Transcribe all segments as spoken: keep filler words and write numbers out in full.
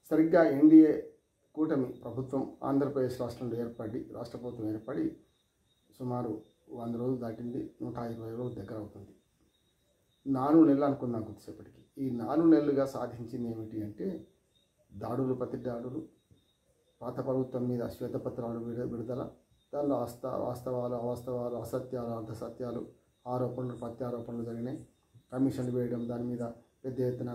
సరిగ్గా ఎన్డీఏ కూటమి ప్రభుత్వం ఆంధ్రప్రదేశ్ రాష్ట్రంలో ఏర్పడి రాష్ట్ర ప్రభుత్వం ఏర్పడి సుమారు వంద రోజులు దాటింది, నూట ఇరవై రోజులు దగ్గర అవుతుంది. నాలుగు నెలలు అనుకుందాం కొద్దిసేపటికి. ఈ నాలుగు నెలలుగా సాధించింది ఏమిటి అంటే దాడులు, ప్రతి దాడులు, పాత ప్రభుత్వం మీద శ్వేతపత్రాలు విడు విడుదల దానిలో వాస్త వాస్తవాలు అవాస్తవాలు అసత్యాలు అర్ధసత్యాలు ఆరోపణలు ప్రత్యారోపణలు జరిగినాయి, కమిషన్లు వేయడం, దాని మీద పెద్ద ఎత్తున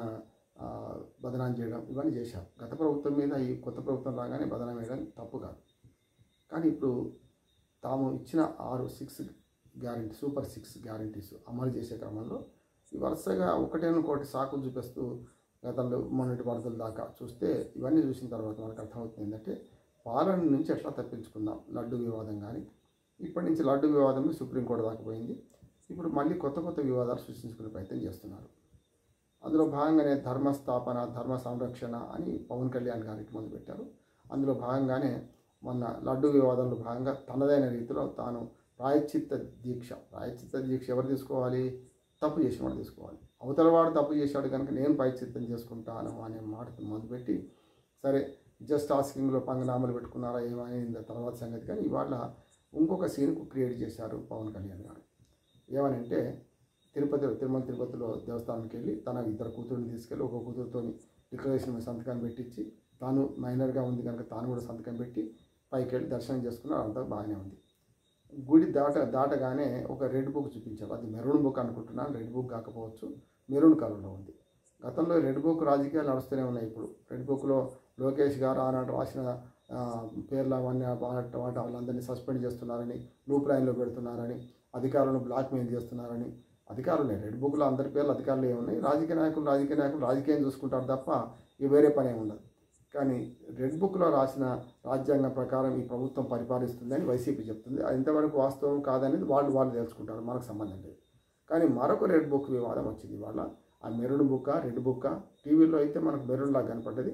బదనాం చేయడం, ఇవన్నీ చేశారు. గత ప్రభుత్వం మీద ఈ కొత్త ప్రభుత్వం రాగానే బదనాం వేయడం తప్పు కాదు. కానీ ఇప్పుడు తాము ఇచ్చిన ఆరు six guarantee super six guarantees అమలు చేసే క్రమంలో ఈ వరుసగా ఒకటేనొకటి సాకులు చూపిస్తూ గతంలో మొన్నటి వరదల దాకా చూస్తే ఇవన్నీ చూసిన తర్వాత మనకు అర్థమవుతుంది ఏంటంటే పాలన నుంచి ఎట్లా తప్పించుకుందాం. లడ్డు వివాదం కానీ ఇప్పటి నుంచి లడ్డు వివాదం సుప్రీంకోర్టు దాకా పోయింది. ఇప్పుడు మళ్ళీ కొత్త కొత్త వివాదాలు సృష్టించుకునే ప్రయత్నం చేస్తున్నారు. అందులో భాగంగానే ధర్మస్థాపన, ధర్మ సంరక్షణ అని పవన్ కళ్యాణ్ గారికి మొదలుపెట్టారు. అందులో భాగంగానే మొన్న లడ్డు వివాదంలో భాగంగా తనదైన రీతిలో తాను ప్రాయశ్చిత్త దీక్ష ప్రాయశ్చిత్త దీక్ష ఎవరు తీసుకోవాలి? తప్పు చేసిన వాడు తీసుకోవాలి. అవతల వాడు తప్పు చేశాడు కనుక నేను ప్రాయశ్చిత్తం చేసుకుంటాను అనే మాటతో మొదలుపెట్టి, సరే జస్ట్ ఆస్కింగ్లో పంగనామాలు పెట్టుకున్నారా ఏమైంది తర్వాత సంగతి. కానీ ఇవాళ ఇంకొక సీన్కు క్రియేట్ చేశారు పవన్ కళ్యాణ్ గారు. ఏమనంటే తిరుపతి తిరుమల తిరుపతిలో దేవస్థానానికి వెళ్ళి తన ఇద్దరు కూతురుని తీసుకెళ్ళి ఒక కూతురుతో డిక్లరేషన్ మీద సంతకం పెట్టించి తాను మైనర్గా ఉంది కనుక తాను కూడా సంతకం పెట్టి పైకి వెళ్ళి దర్శనం చేసుకున్నారు. అంతా బాగానే ఉంది. గుడి దాట దాటగానే ఒక రెడ్ బుక్ చూపించారు. అది మెరూన్ బుక్ అనుకుంటున్నాను, రెడ్ బుక్ కాకపోవచ్చు, మెరూన్ కలర్లో ఉంది. గతంలో రెడ్ బుక్ రాజకీయాలు నడుస్తూనే ఉన్నాయి. ఇప్పుడు రెడ్ బుక్లో లోకేష్ గారు ఆనాడు రాసిన పేర్లు అవన్నీ వాటి వాటి వాళ్ళందరినీ సస్పెండ్ చేస్తున్నారని, లూప్ లైన్లో పెడుతున్నారని, అధికారులను బ్లాక్మెయిల్ చేస్తున్నారని అధికారులే. రెడ్ బుక్లో అందరి పేర్లు అధికారులు ఏమున్నాయి, రాజకీయ నాయకులు రాజకీయ నాయకులు రాజకీయం చూసుకుంటారు తప్ప ఇక వేరే పని ఏమి ఉండదు. కానీ రెడ్ బుక్లో రాసిన రాజ్యాంగం ప్రకారం ఈ ప్రభుత్వం పరిపాలిస్తుందని వైసీపీ చెప్తుంది. అది ఎంతవరకు వాస్తవం కాదనేది వాళ్ళు వాళ్ళు తెలుసుకుంటారు, మనకు సంబంధం లేదు. కానీ మరొక రెడ్ బుక్ వివాదం వచ్చింది ఇవాళ. ఆ మెరూన్ బుక్క రెడ్ బుక్క టీవీలో అయితే మనకు మెరూన్ లాగా కనపడ్డది.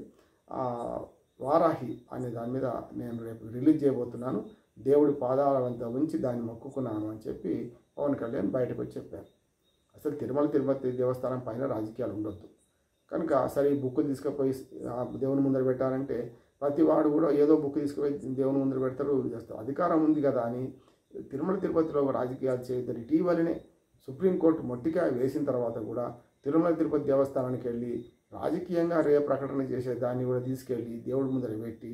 వారాహి అనే దాని మీద నేను రేపు రిలీజ్ చేయబోతున్నాను, దేవుడి పాదాల వంత ఉంచి దాన్ని మొక్కుకున్నాను అని చెప్పి పవన్ కళ్యాణ్ బయటకు వచ్చి చెప్పారు. అసలు తిరుమల తిరుపతి దేవస్థానం పైన రాజకీయాలు ఉండొద్దు కనుక సరే ఈ బుక్ తీసుకుపోయి దేవుని ముందర పెట్టారంటే ప్రతి వాడు కూడా ఏదో బుక్ తీసుకుపోయి దేవుని ముందర పెడతారు, చేస్తారు. అధికారం ఉంది కదా అని తిరుమల తిరుపతిలో రాజకీయాలు చేయొద్దని ఇటీవలనే సుప్రీంకోర్టు మొట్టికాయ వేసిన తర్వాత కూడా తిరుమల తిరుపతి దేవస్థానానికి వెళ్ళి రాజకీయంగా రే ప్రకటన చేసే దాన్ని కూడా తీసుకెళ్ళి దేవుడి ముందర పెట్టి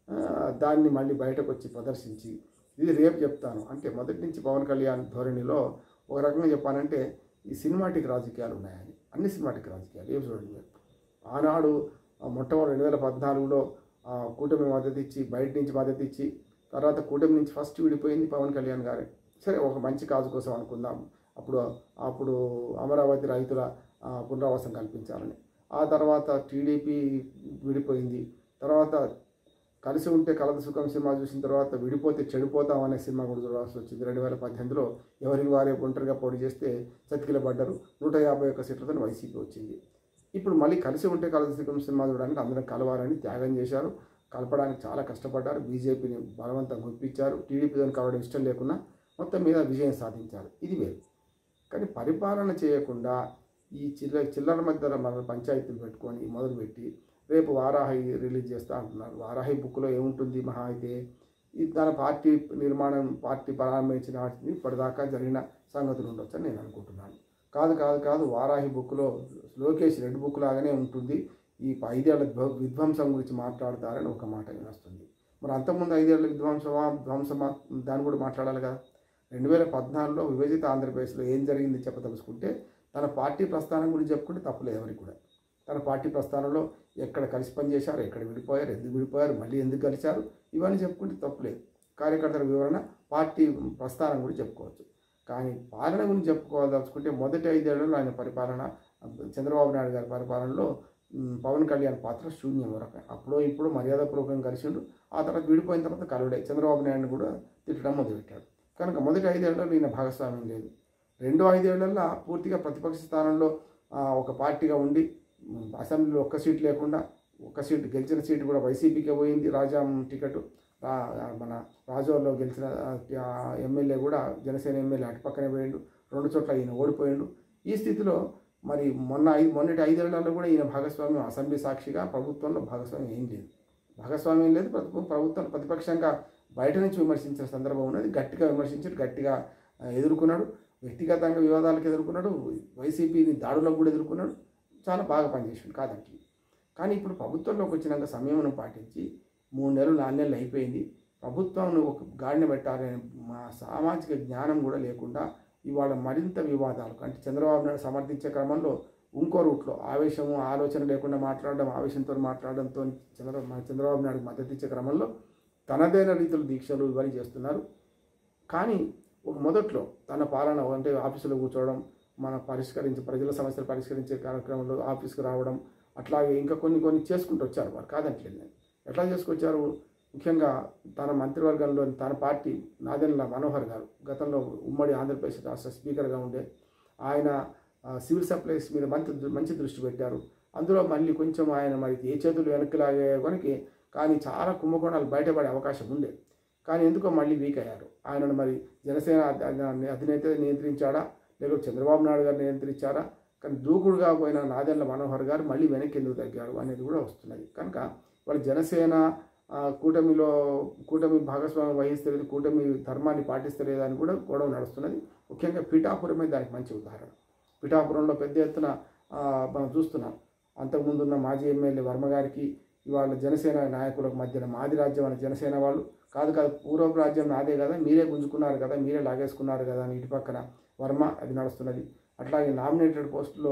దాన్ని మళ్ళీ బయటకు వచ్చి ప్రదర్శించి ఇది రేపు చెప్తాను అంటే మొదటి నుంచి పవన్ కళ్యాణ్ ధోరణిలో ఒక రకంగా చెప్పానంటే ఈ సినిమాటిక్ రాజకీయాలు ఉన్నాయని. అన్ని సినిమాటిక్ రాజకీయాలు ఏం చూడండి. ఆనాడు మొట్టమొదటి రెండు వేల పద్నాలుగులో కూటమి మద్దతు ఇచ్చి బయట నుంచి మద్దతు ఇచ్చి తర్వాత కూటమి నుంచి ఫస్ట్ విడిపోయింది పవన్ కళ్యాణ్ గారే. సరే ఒక మంచి కాజు కోసం అనుకుందాం, అప్పుడు అప్పుడు అమరావతి రైతుల పునరావాసం కల్పించాలని. ఆ తర్వాత టీడీపీ విడిపోయింది. తర్వాత కలిసి ఉంటే కలద సుఖం సినిమా చూసిన తర్వాత విడిపోతే చెడిపోతాం అనే సినిమా కూడా చూడాల్సి వచ్చింది. రెండు వేల పద్దెనిమిదిలో ఎవరికి వారే ఒంటరిగా పోటీ చేస్తే చతికిల పడ్డారు. నూట యాభై ఒక్క సీట్లతో వైసీపీ వచ్చింది. ఇప్పుడు మళ్ళీ కలిసి ఉంటే కలద సుఖం సినిమా చూడడానికి అందరం కలవాలని త్యాగం చేశారు, కలపడానికి చాలా కష్టపడ్డారు. బీజేపీని బలవంతంగా ఒప్పించారు, టీడీపీతో కలవడం ఇష్టం లేకున్నా మొత్తం మీద విజయం సాధించారు. ఇది వేరు. కానీ పరిపాలన చేయకుండా ఈ చిల్ల చిల్లర మధ్య మన పంచాయతీలు పెట్టుకొని మొదలుపెట్టి రేపు వారాహి రిలీజ్ చేస్తా అంటున్నారు. వారాహి బుక్లో ఏముంటుంది మహా అయితే ఇది తన పార్టీ నిర్మాణం పార్టీ ప్రారంభించిన వాటిని ఇప్పటిదాకా జరిగిన సంగతులు ఉండొచ్చు అని నేను అనుకుంటున్నాను. కాదు కాదు కాదు వారాహి బుక్లో లోకేష్ రెడ్ బుక్ లాగానే ఉంటుంది, ఈ ఐదేళ్ల విధ్వంసం గురించి మాట్లాడతారని ఒక మాట వినొస్తుంది. మరి అంతకుముందు ఐదేళ్ల విధ్వంసమా ధ్వంసమా దాన్ని కూడా మాట్లాడాలి కదా. రెండు వేల పద్నాలుగులో విభజిత ఆంధ్రప్రదేశ్లో ఏం జరిగింది చెప్పదలుచుకుంటే తన పార్టీ ప్రస్థానం గురించి చెప్పుకుంటే తప్పులేదు ఎవరికి కూడా. తన పార్టీ ప్రస్థానంలో ఎక్కడ కలిసి పనిచేశారు, ఎక్కడ విడిపోయారు, ఎందుకు విడిపోయారు, మళ్ళీ ఎందుకు కలిశారు, ఇవన్నీ చెప్పుకుంటే తప్పులేదు. కార్యకర్తల వివరణ పార్టీ ప్రస్థానం గురించి చెప్పుకోవచ్చు. కానీ పాలన గురించి చెప్పుకోవాల్సుకుంటే మొదటి ఐదేళ్లలో ఆయన పరిపాలన చంద్రబాబు నాయుడు గారి పరిపాలనలో పవన్ కళ్యాణ్ పాత్ర శూన్యం వరకు. అప్పుడో ఇప్పుడు మర్యాదపూర్వకంగా కలిసిండు. ఆ తర్వాత విడిపోయిన తర్వాత కలుడే చంద్రబాబు నాయుడుని కూడా తిట్టడం మొదలుపెట్టాడు. కనుక మొదటి ఐదేళ్లలో ఈయన భాగస్వామ్యం లేదు. రెండో ఐదేళ్లలో పూర్తిగా ప్రతిపక్ష స్థానంలో ఒక పార్టీగా ఉండి అసెంబ్లీలో ఒక్క సీటు లేకుండా ఒక్క సీటు గెలిచిన సీటు కూడా వైసీపీకే పోయింది. రాజా టికెట్ మన రాజోల్లో గెలిచిన ఎమ్మెల్యే కూడా జనసేన ఎమ్మెల్యే అటుపక్కనే పోయిండు. రెండు చోట్ల ఈయన ఓడిపోయిండు. ఈ స్థితిలో మరి మొన్న ఐదు మొన్నటి ఐదేళ్లలో కూడా ఈయన భాగస్వామ్యం అసెంబ్లీ సాక్షిగా ప్రభుత్వంలో భాగస్వామ్యం ఏం లేదు, భాగస్వామ్యం లేదు. ప్రభుత్వం ప్రభుత్వం ప్రతిపక్షంగా బయట నుంచి విమర్శించిన సందర్భం ఉన్నది, గట్టిగా విమర్శించాడు, గట్టిగా ఎదుర్కొన్నాడు, వ్యక్తిగతంగా వివాదాలకు ఎదుర్కొన్నాడు, వైసీపీని దాడులకు కూడా ఎదుర్కొన్నాడు, చాలా బాగా పనిచేసాడు కాదంటే. కానీ ఇప్పుడు ప్రభుత్వంలోకి వచ్చినాక సంయమనం పాటించి మూడు నెలలు నాలుగు నెలలు అయిపోయింది, ప్రభుత్వం ఒక గాడిన పెట్టాలనే మా సామాజిక జ్ఞానం కూడా లేకుండా ఇవాళ మరింత వివాదాలు అంటే చంద్రబాబు నాయుడు సమర్థించే క్రమంలో ఇంకో రూట్లో ఆవేశము ఆలోచన లేకుండా మాట్లాడడం, ఆవేశంతో మాట్లాడడంతో చంద్ర చంద్రబాబు నాయుడు మద్దతు ఇచ్చే క్రమంలో తనదైన రీతిలో దీక్షలు ఇవన్నీ చేస్తున్నారు. కానీ ఒక మొదట్లో తన పాలన అంటే ఆఫీసులో కూర్చోవడం, మన పరిష్కరించి ప్రజల సమస్యలు పరిష్కరించే కార్యక్రమంలో ఆఫీస్కి రావడం, అట్లాగే ఇంకా కొన్ని కొన్ని చేసుకుంటూ వచ్చారు వారు, కాదంటలేదు నేను. ఎట్లా చేసుకొచ్చారు? ముఖ్యంగా తన మంత్రివర్గంలో తన పార్టీ నాదెండ్ల మనోహర్ గారు గతంలో ఉమ్మడి ఆంధ్రప్రదేశ్ రాష్ట్ర స్పీకర్గా ఉండే ఆయన సివిల్ సప్లైస్ మీద మంచి మంచి దృష్టి పెట్టారు. అందులో మళ్ళీ కొంచెం ఆయన మరి ఏ చేతులు వెనక్కి లాగే కొనికి కానీ చాలా కుంభకోణాలు బయటపడే అవకాశం ఉండే, కానీ ఎందుకో మళ్ళీ వీక్ అయ్యారు. ఆయనను మరి జనసేన అధినేత నియంత్రించాడా లేకపోతే చంద్రబాబు నాయుడు గారు నియంత్రించారా? కానీ దూకుడుగా పోయిన నాదెండ్ల మనోహర్ గారు మళ్ళీ వెనక్కి ఎందుకు తగ్గారు అనేది కూడా వస్తున్నది. కనుక వాళ్ళు జనసేన కూటమిలో కూటమి భాగస్వామ్యం వహిస్తలేదు, కూటమి ధర్మాన్ని పాటిస్తలేదు అని కూడా గొడవ నడుస్తున్నది. ముఖ్యంగా పిఠాపురమే దానికి మంచి ఉదాహరణ. పిఠాపురంలో పెద్ద ఎత్తున మనం చూస్తున్నాం. అంతకుముందున్న మాజీ ఎమ్మెల్యే వర్మ గారికి ఇవాళ జనసేన నాయకులకు మధ్యన మాది రాజ్యం అనే జనసేన వాళ్ళు కాదు కాదు పూర్వపు రాజ్యం నాదే కదా, మీరే గుంజుకున్నారు కదా, మీరే లాగేసుకున్నారు కదా అని ఇటు పక్కన వర్మ అది నడుస్తున్నది. అట్లాగే నామినేటెడ్ పోస్టులో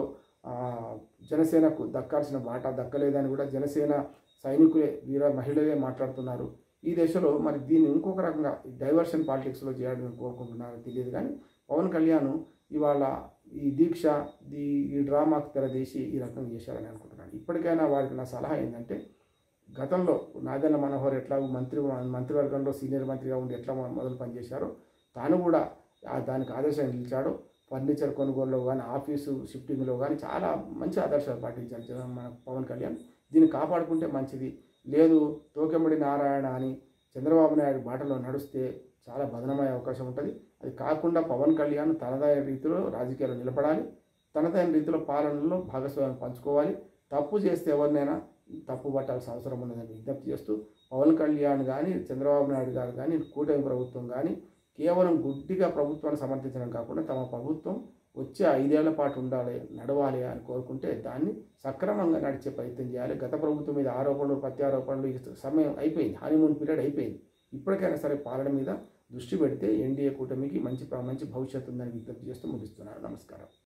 జనసేనకు దక్కాల్సిన వాటా దక్కలేదని కూడా జనసేన సైనికులే వీర మహిళలే మాట్లాడుతున్నారు. ఈ దశలో మరి దీన్ని ఇంకొక రకంగా డైవర్షన్ పాలిటిక్స్లో చేయాలని కోరుకుంటున్నారో తెలియదు. కానీ పవన్ కళ్యాణ్ ఇవాళ ఈ దీక్ష ఈ ఈ డ్రామాకు తెరదీసి ఈ రకంగా చేశారని అనుకుంటున్నాను. ఇప్పటికైనా వారికి నా సలహా ఏంటంటే, గతంలో నాదెండ్ల మనోహర్ ఎట్లా మంత్రి మంత్రివర్గంలో సీనియర్ మంత్రిగా ఉండి ఎట్లా మొదలు పనిచేశారో తాను కూడా దానికి ఆదర్శంగా నిలిచాడో, ఫర్నిచర్ కొనుగోలులో కానీ ఆఫీసు షిఫ్టింగ్లో కానీ చాలా మంచి ఆదర్శాలు పాటించారు మన పవన్ కళ్యాణ్. దీన్ని కాపాడుకుంటే మంచిది. లేదు తోకెమ్మడి నారాయణ అని చంద్రబాబు నాయుడు బాటలో నడుస్తే చాలా బదనమయ్యే అవకాశం ఉంటుంది. అది కాకుండా పవన్ కళ్యాణ్ తనదైన రీతిలో రాజకీయాలు నిలబడాలి, తనదైన రీతిలో పాలనలో భాగస్వామ్యం పంచుకోవాలి. తప్పు చేస్తే ఎవరినైనా తప్పు పట్టాల్సిన అవసరం ఉన్నదని విజ్ఞప్తి చేస్తూ, పవన్ కళ్యాణ్ కానీ చంద్రబాబు నాయుడు గారు కానీ కూటమి ప్రభుత్వం కానీ కేవలం గుడ్డిగా ప్రభుత్వాన్ని సమర్థించడం కాకుండా తమ ప్రభుత్వం వచ్చే ఐదేళ్ల పాటు ఉండాలి, నడవాలి అని కోరుకుంటే దాన్ని సక్రమంగా నడిచే ప్రయత్నం చేయాలి. గత ప్రభుత్వం మీద ఆరోపణలు ప్రత్యారోపణలు ఈ సమయం అయిపోయింది, హనీమూన్ పీరియడ్ అయిపోయింది. ఇప్పటికైనా సరే పాలన మీద దృష్టి పెడితే ఎన్డీఏ కూటమికి మంచి మంచి భవిష్యత్తు ఉందని విజ్ఞప్తి చేస్తూ ముగిస్తున్నాను. నమస్కారం.